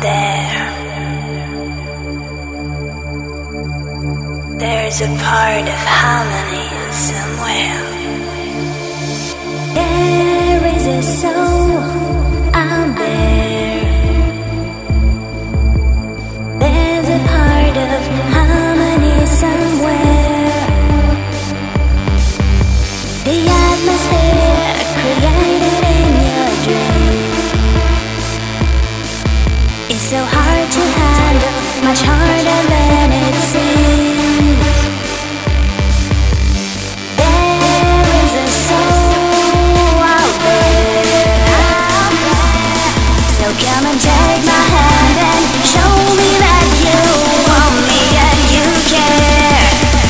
there. There's a part of harmony somewhere. There is a soul out there. There's a part of harmony somewhere. The atmosphere created in your dream is so hard to handle, much harder than it seems. There is a soul out there. So come and take my hand and show me that you want me and you care.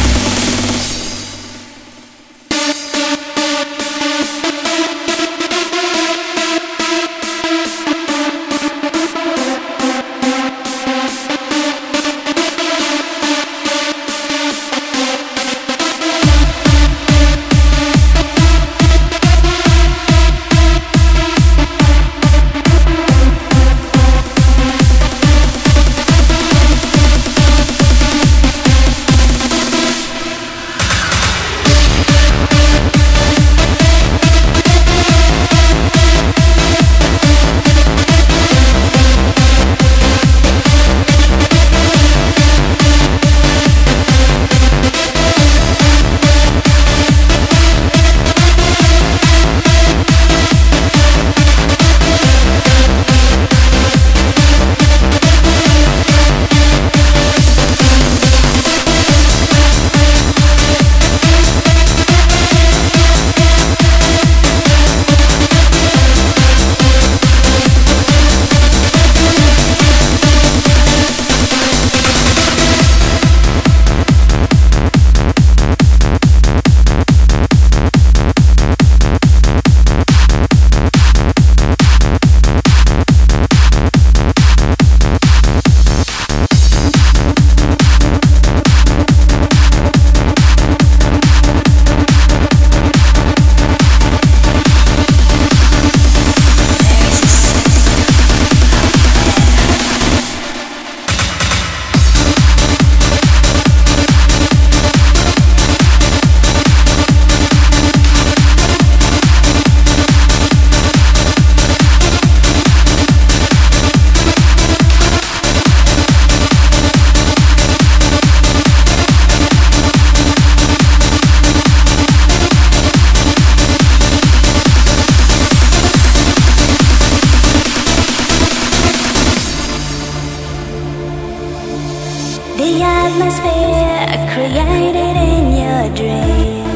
The atmosphere created in your dream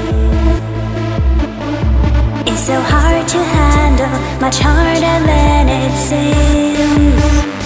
is so hard to handle, much harder than it seems.